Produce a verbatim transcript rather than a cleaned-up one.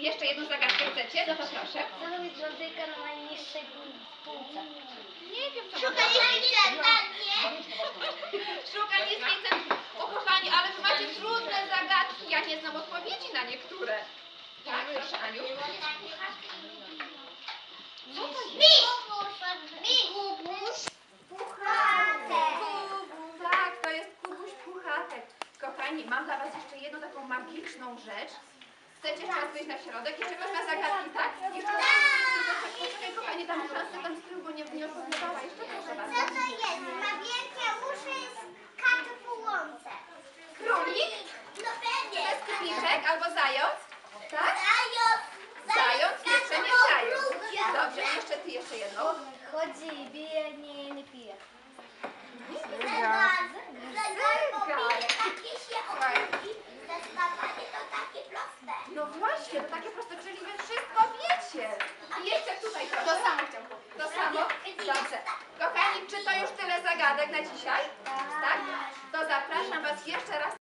Jeszcze jedną zagadkę chcecie? No to proszę. Co robi blondynka na najniższej półce? Nie wiem, co Szuka niskiej nie? Szuka niskiej ceny. O kochani, ale wy macie trudne zagadki. Ja nie znam odpowiedzi na niektóre. Tak, proszę Aniu. Co to jest? Miś! Kubuś Puchatek! Kubuś, tak, to jest Kubuś Puchatek. Kochani, mam dla was jeszcze jedną taką magiczną rzecz. Chcecie jeszcze raz wyjść na środek? Jeszcze ważna zagadki, tak? Jeszcze raz. Poczekaj, kochani, dam szansę tam z tyłu, bo nie, nie odpowiadała. Jeszcze proszę Co bardzo. to jest? Ma wielkie uszy, skacze po łące. Królik? No pewnie. To jest króliczek albo zając? Tak? Zając! Zając? Jeszcze nie skacze po zając. krucie. Dobrze, jeszcze ty, jeszcze jedną. Chodzi i bije, nie, nie pije. Zegar. Zegar popije, takie się obudzi. Zestawanie to takie proste. No właśnie, to takie proste, czyli wy wszystko wiecie. I jeszcze tutaj proszę. To samo chciałam powiedzieć. To samo? Dobrze. Kochani, czy to już tyle zagadek na dzisiaj? Tak? To zapraszam was jeszcze raz